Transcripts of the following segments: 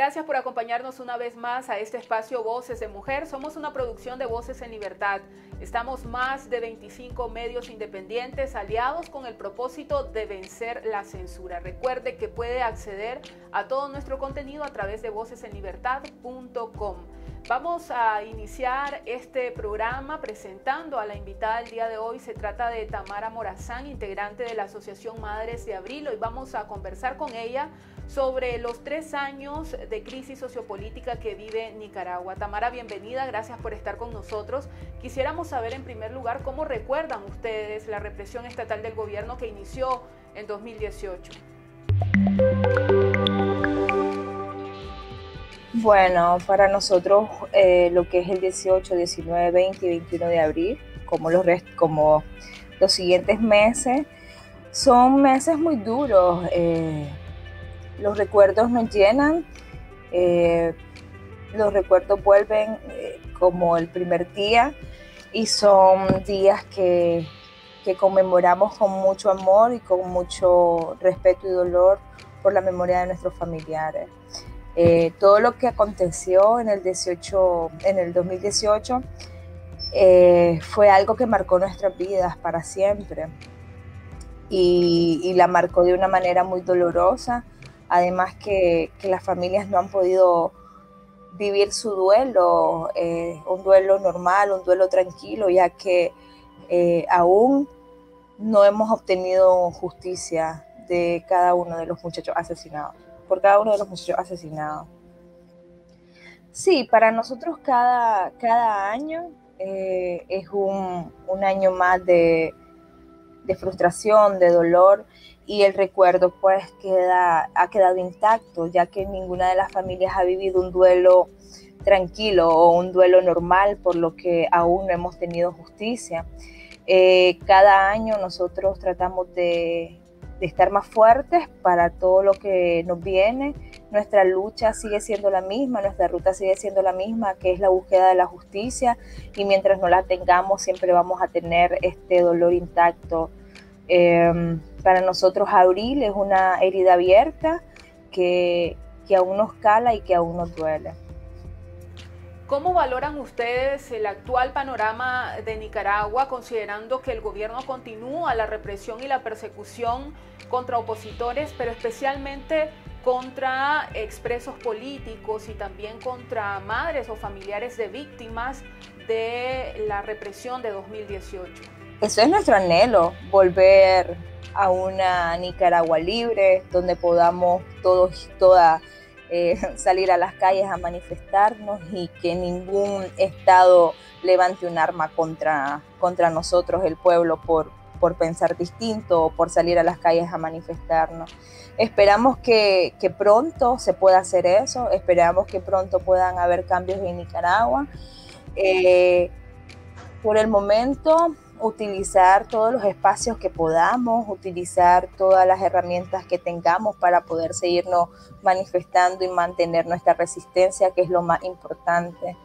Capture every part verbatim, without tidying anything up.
Gracias por acompañarnos una vez más a este espacio Voces de Mujer. Somos una producción de Voces en Libertad. Estamos más de veinticinco medios independientes aliados con el propósito de vencer la censura. Recuerde que puede acceder a todo nuestro contenido a través de voces en libertad punto com. Vamos a iniciar este programa presentando a la invitada del día de hoy. Se trata de Tamara Morazán, integrante de la Asociación Madres de Abril. Hoy vamos a conversar con ella sobre los tres años de crisis sociopolítica que vive Nicaragua. Tamara, bienvenida, gracias por estar con nosotros. Quisiéramos saber en primer lugar cómo recuerdan ustedes la represión estatal del gobierno que inició en dos mil dieciocho. Bueno, para nosotros eh, lo que es el dieciocho, diecinueve, veinte y veintiuno de abril, como los, rest como los siguientes meses, son meses muy duros. Eh, los recuerdos nos llenan, eh, los recuerdos vuelven eh, como el primer día y son días que, que conmemoramos con mucho amor y con mucho respeto y dolor por la memoria de nuestros familiares. Eh, todo lo que aconteció en el, dieciocho, en el dos mil dieciocho eh, fue algo que marcó nuestras vidas para siempre y, y la marcó de una manera muy dolorosa, además que, que las familias no han podido vivir su duelo, eh, un duelo normal, un duelo tranquilo, ya que eh, aún no hemos obtenido justicia de cada uno de los muchachos asesinados. por cada uno de los muchachos asesinados. Sí, para nosotros cada, cada año eh, es un, un año más de, de frustración, de dolor, y el recuerdo pues queda, ha quedado intacto, ya que ninguna de las familias ha vivido un duelo tranquilo o un duelo normal, por lo que aún no hemos tenido justicia. Eh, cada año nosotros tratamos de de estar más fuertes para todo lo que nos viene. Nuestra lucha sigue siendo la misma, nuestra ruta sigue siendo la misma, que es la búsqueda de la justicia, y mientras no la tengamos siempre vamos a tener este dolor intacto. Eh, para nosotros abril es una herida abierta que, que aún nos cala y que aún nos duele. ¿Cómo valoran ustedes el actual panorama de Nicaragua, considerando que el gobierno continúa la represión y la persecución contra opositores, pero especialmente contra expresos políticos y también contra madres o familiares de víctimas de la represión de dos mil dieciocho? Eso es nuestro anhelo, volver a una Nicaragua libre, donde podamos todos y todas Eh, salir a las calles a manifestarnos y que ningún Estado levante un arma contra, contra nosotros, el pueblo, por, por pensar distinto o por salir a las calles a manifestarnos. Esperamos que, que pronto se pueda hacer eso, esperamos que pronto puedan haber cambios en Nicaragua. Eh, por el momento, utilizar todos los espacios que podamos, utilizar todas las herramientas que tengamos para poder seguirnos manifestando y mantener nuestra resistencia, que es lo más importante.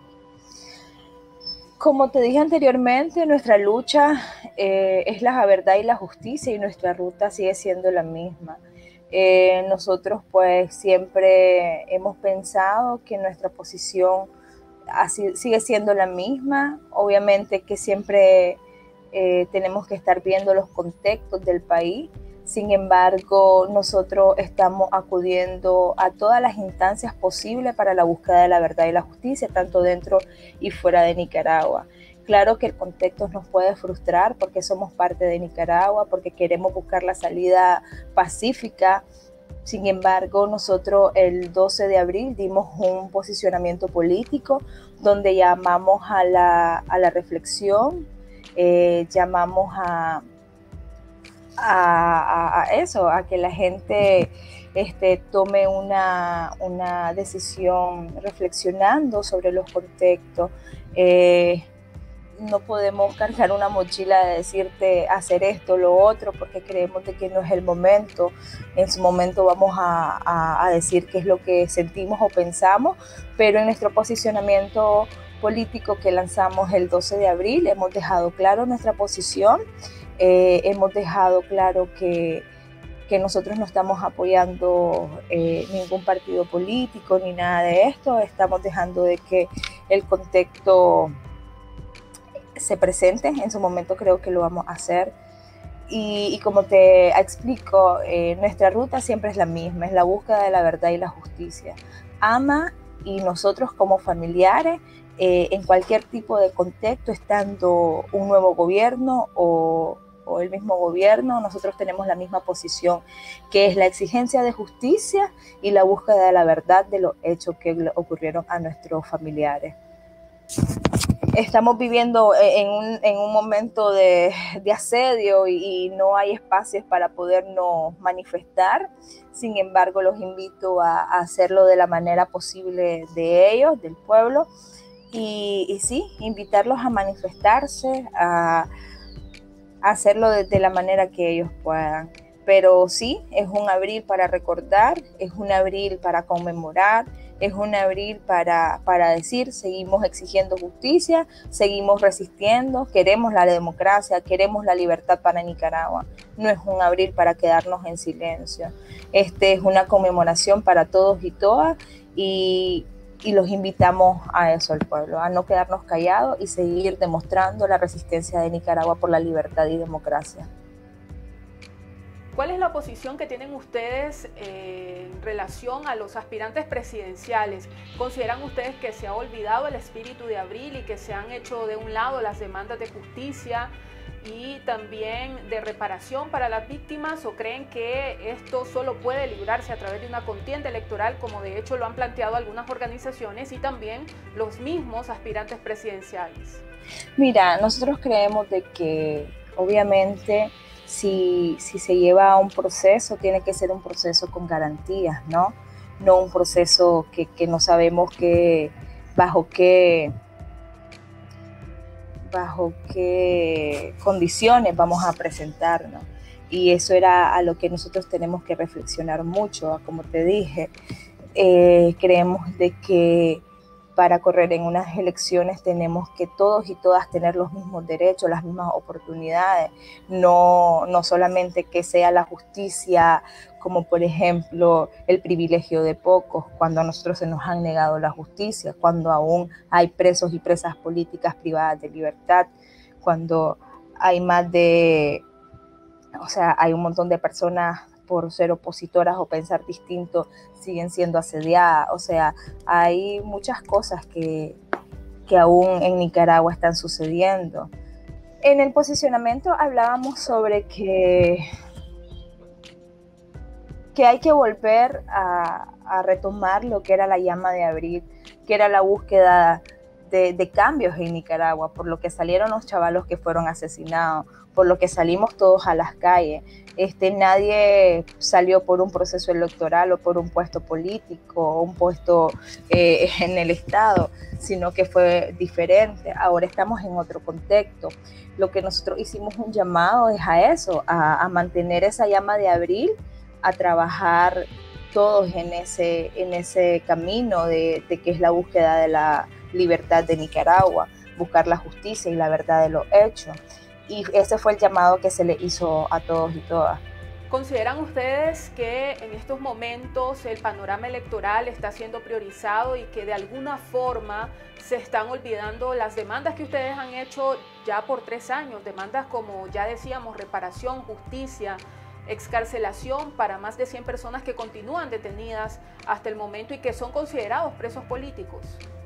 Como te dije anteriormente, nuestra lucha eh, es la verdad y la justicia, y nuestra ruta sigue siendo la misma. Eh, nosotros pues siempre hemos pensado que nuestra posición así, sigue siendo la misma. Obviamente que siempre Eh, tenemos que estar viendo los contextos del país. Sin embargo, nosotros estamos acudiendo a todas las instancias posibles para la búsqueda de la verdad y la justicia, tanto dentro y fuera de Nicaragua. Claro que el contexto nos puede frustrar porque somos parte de Nicaragua, porque queremos buscar la salida pacífica. Sin embargo, nosotros el doce de abril dimos un posicionamiento político donde llamamos a la, a la reflexión. Eh, llamamos a, a, a eso, a que la gente este, tome una, una decisión reflexionando sobre los contextos. Eh, no podemos cargar una mochila de decirte hacer esto, lo otro, porque creemos de que no es el momento. En su momento vamos a, a, a decir qué es lo que sentimos o pensamos, pero en nuestro posicionamiento político que lanzamos el doce de abril hemos dejado claro nuestra posición, eh, hemos dejado claro que, que nosotros no estamos apoyando eh, ningún partido político ni nada de esto, estamos dejando de que el contexto se presente, en su momento creo que lo vamos a hacer. Y, y como te explico, eh, nuestra ruta siempre es la misma, es la búsqueda de la verdad y la justicia. Ama y nosotros como familiares, eh, en cualquier tipo de contexto, estando un nuevo gobierno o, o el mismo gobierno, nosotros tenemos la misma posición, que es la exigencia de justicia y la búsqueda de la verdad de los hechos que ocurrieron a nuestros familiares. Estamos viviendo en un, en un momento de, de asedio y, y no hay espacios para podernos manifestar. Sin embargo, los invito a, a hacerlo de la manera posible de ellos, del pueblo. Y, y sí, invitarlos a manifestarse, a, a hacerlo de, de la manera que ellos puedan. Pero sí, es un abril para recordar, es un abril para conmemorar, es un abril para, para decir, seguimos exigiendo justicia, seguimos resistiendo, queremos la democracia, queremos la libertad para Nicaragua. No es un abril para quedarnos en silencio. Este es una conmemoración para todos y todas y, y los invitamos a eso al pueblo, a no quedarnos callados y seguir demostrando la resistencia de Nicaragua por la libertad y democracia. ¿Cuál es la posición que tienen ustedes eh, en relación a los aspirantes presidenciales? ¿Consideran ustedes que se ha olvidado el espíritu de abril y que se han hecho de un lado las demandas de justicia y también de reparación para las víctimas, o creen que esto solo puede librarse a través de una contienda electoral, como de hecho lo han planteado algunas organizaciones y también los mismos aspirantes presidenciales? Mira, nosotros creemos de que obviamente Si, si se lleva a un proceso, tiene que ser un proceso con garantías, ¿no? No un proceso que, que no sabemos que, bajo qué, bajo qué condiciones vamos a presentarnos. Y eso era a lo que nosotros tenemos que reflexionar mucho. Como te dije, eh, creemos de que para correr en unas elecciones tenemos que todos y todas tener los mismos derechos, las mismas oportunidades, no, no solamente que sea la justicia como por ejemplo el privilegio de pocos, cuando a nosotros se nos han negado la justicia, cuando aún hay presos y presas políticas privadas de libertad, cuando hay más de, o sea, hay un montón de personas por ser opositoras o pensar distinto, siguen siendo asediadas. O sea, hay muchas cosas que, que aún en Nicaragua están sucediendo. En el posicionamiento hablábamos sobre que, que hay que volver a, a retomar lo que era la llama de abril, que era la búsqueda de, de cambios en Nicaragua, por lo que salieron los chavalos que fueron asesinados, por lo que salimos todos a las calles. Este, nadie salió por un proceso electoral o por un puesto político o un puesto eh, en el Estado, sino que fue diferente. Ahora estamos en otro contexto. Lo que nosotros hicimos un llamado es a eso, a, a mantener esa llama de abril, a trabajar todos en ese, en ese camino de, de que es la búsqueda de la libertad de Nicaragua, buscar la justicia y la verdad de los hechos. Y ese fue el llamado que se le hizo a todos y todas. ¿Consideran ustedes que en estos momentos el panorama electoral está siendo priorizado y que de alguna forma se están olvidando las demandas que ustedes han hecho ya por tres años? Demandas como ya decíamos, reparación, justicia, excarcelación para más de cien personas que continúan detenidas hasta el momento y que son considerados presos políticos.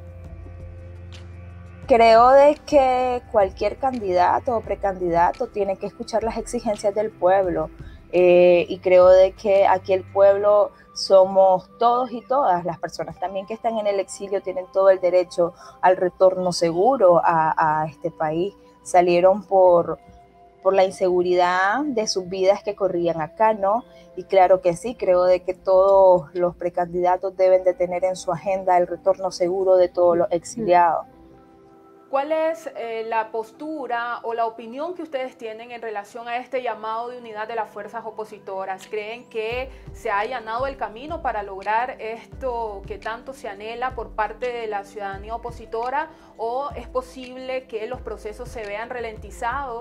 Creo de que cualquier candidato o precandidato tiene que escuchar las exigencias del pueblo eh, y creo de que aquí el pueblo somos todos y todas. Las personas también que están en el exilio tienen todo el derecho al retorno seguro a, a este país. Salieron por, por la inseguridad de sus vidas que corrían acá, ¿no? Y claro que sí, creo de que todos los precandidatos deben de tener en su agenda el retorno seguro de todos los exiliados. ¿Cuál es eh, la postura o la opinión que ustedes tienen en relación a este llamado de unidad de las fuerzas opositoras? ¿Creen que se ha allanado el camino para lograr esto que tanto se anhela por parte de la ciudadanía opositora, o es posible que los procesos se vean ralentizados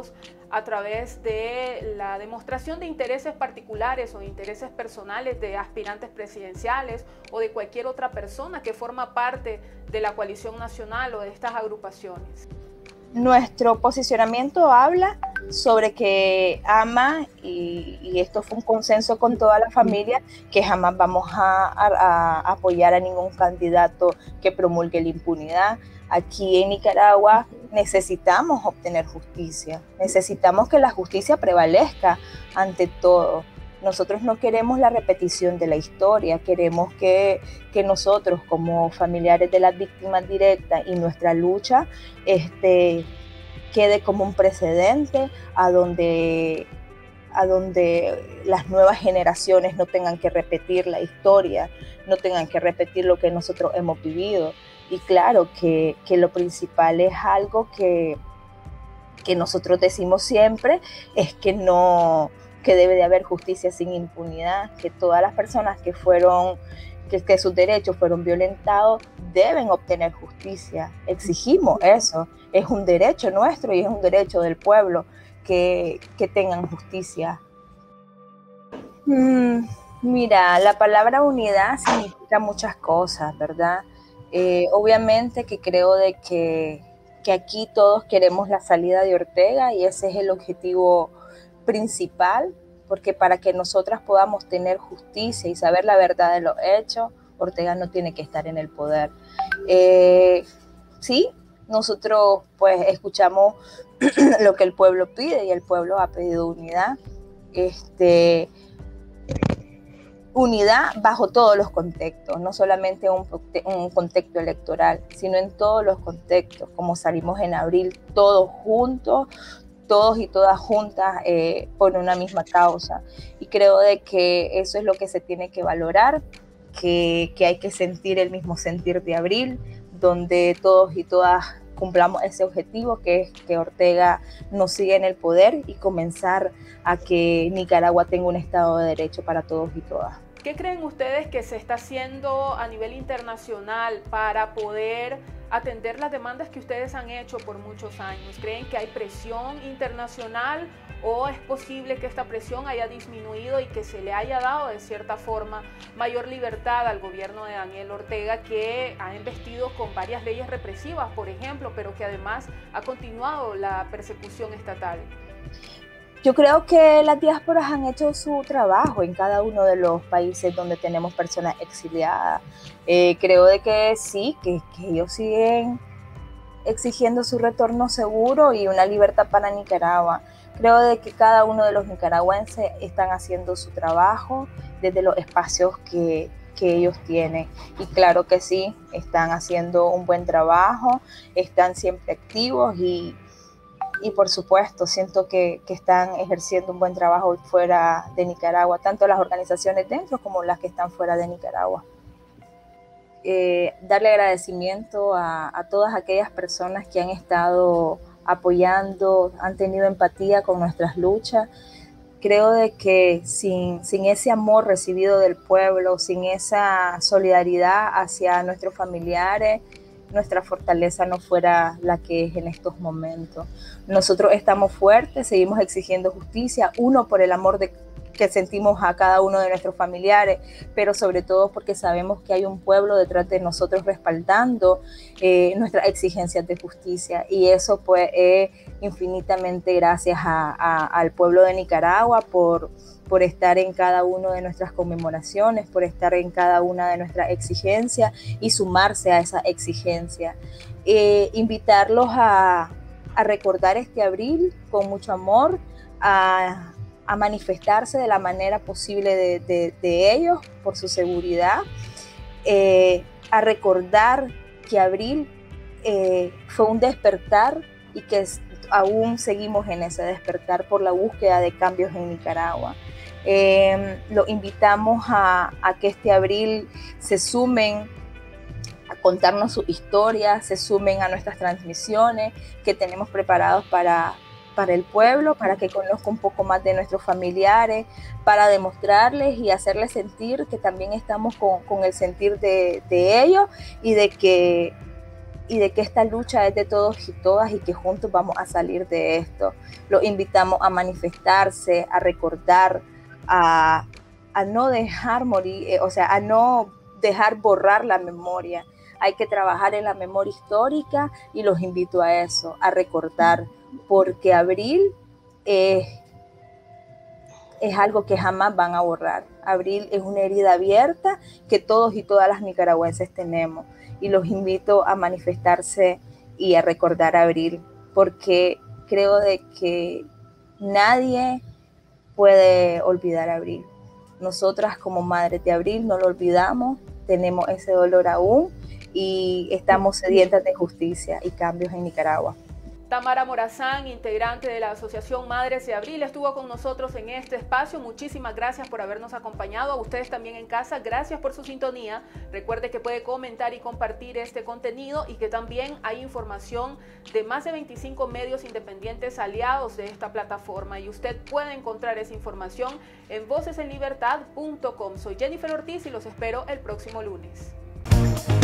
a través de la demostración de intereses particulares o intereses personales de aspirantes presidenciales o de cualquier otra persona que forma parte de la coalición nacional o de estas agrupaciones? Nuestro posicionamiento habla sobre que ama, y, y esto fue un consenso con toda la familia, que jamás vamos a, a, a apoyar a ningún candidato que promulgue la impunidad. Aquí en Nicaragua necesitamos obtener justicia, necesitamos que la justicia prevalezca ante todo. Nosotros no queremos la repetición de la historia, queremos que, que nosotros como familiares de las víctimas directas y nuestra lucha este, quede como un precedente a donde, a donde las nuevas generaciones no tengan que repetir la historia, no tengan que repetir lo que nosotros hemos vivido. Y claro que, que lo principal es algo que, que nosotros decimos siempre, es que no... que debe de haber justicia sin impunidad, que todas las personas que fueron, que, que sus derechos fueron violentados, deben obtener justicia. Exigimos eso, es un derecho nuestro y es un derecho del pueblo que, que tengan justicia. Mm, mira, la palabra unidad significa muchas cosas, ¿verdad? Eh, obviamente que creo de que, que aquí todos queremos la salida de Ortega y ese es el objetivo principal, porque para que nosotras podamos tener justicia y saber la verdad de los hechos, Ortega no tiene que estar en el poder. Eh, sí, nosotros pues escuchamos lo que el pueblo pide y el pueblo ha pedido unidad. Este, unidad bajo todos los contextos, no solamente un, un contexto electoral, sino en todos los contextos, como salimos en abril todos juntos, todos y todas juntas eh, por una misma causa. Y creo de que eso es lo que se tiene que valorar, que, que hay que sentir el mismo sentir de abril, donde todos y todas cumplamos ese objetivo, que es que Ortega no siga en el poder y comenzar a que Nicaragua tenga un Estado de Derecho para todos y todas. ¿Qué creen ustedes que se está haciendo a nivel internacional para poder atender las demandas que ustedes han hecho por muchos años? ¿Creen que hay presión internacional o es posible que esta presión haya disminuido y que se le haya dado de cierta forma mayor libertad al gobierno de Daniel Ortega, que ha embestido con varias leyes represivas, por ejemplo, pero que además ha continuado la persecución estatal? Yo creo que las diásporas han hecho su trabajo en cada uno de los países donde tenemos personas exiliadas. Eh, creo de que sí, que, que ellos siguen exigiendo su retorno seguro y una libertad para Nicaragua. Creo de que cada uno de los nicaragüenses están haciendo su trabajo desde los espacios que, que ellos tienen. Y claro que sí, están haciendo un buen trabajo, están siempre activos y Y por supuesto, siento que, que están ejerciendo un buen trabajo fuera de Nicaragua, tanto las organizaciones dentro como las que están fuera de Nicaragua. Eh, darle agradecimiento a, a todas aquellas personas que han estado apoyando, han tenido empatía con nuestras luchas. Creo de que sin, sin ese amor recibido del pueblo, sin esa solidaridad hacia nuestros familiares, nuestra fortaleza no fuera la que es en estos momentos. Nosotros estamos fuertes, seguimos exigiendo justicia, uno por el amor de, que sentimos a cada uno de nuestros familiares, pero sobre todo porque sabemos que hay un pueblo detrás de nosotros respaldando eh, nuestras exigencias de justicia, y eso pues es infinitamente gracias a, a, al pueblo de Nicaragua por por estar en cada una de nuestras conmemoraciones, por estar en cada una de nuestras exigencias y sumarse a esa exigencia. Eh, invitarlos a, a recordar este abril con mucho amor, a, a manifestarse de la manera posible de, de, de ellos, por su seguridad, eh, a recordar que abril eh, fue un despertar y que es, aún seguimos en ese despertar por la búsqueda de cambios en Nicaragua. Eh, los invitamos a, a que este abril se sumen a contarnos su historia, se sumen a nuestras transmisiones que tenemos preparados para, para el pueblo, para que conozca un poco más de nuestros familiares, para demostrarles y hacerles sentir que también estamos con, con el sentir de, de ellos y de que y de que esta lucha es de todos y todas y que juntos vamos a salir de esto. Los invitamos a manifestarse, a recordar, a, a no dejar morir, eh, o sea, a no dejar borrar la memoria. Hay que trabajar en la memoria histórica y los invito a eso, a recordar, porque abril es, es algo que jamás van a borrar. Abril es una herida abierta que todos y todas las nicaragüenses tenemos. Y los invito a manifestarse y a recordar abril, porque creo de que nadie puede olvidar abril. Nosotras como madres de abril no lo olvidamos, tenemos ese dolor aún y estamos sedientas de justicia y cambios en Nicaragua. Tamara Morazán, integrante de la Asociación Madres de Abril, estuvo con nosotros en este espacio. Muchísimas gracias por habernos acompañado. A ustedes también en casa, gracias por su sintonía. Recuerde que puede comentar y compartir este contenido y que también hay información de más de veinticinco medios independientes aliados de esta plataforma y usted puede encontrar esa información en voces en libertad punto com. Soy Jennifer Ortiz y los espero el próximo lunes.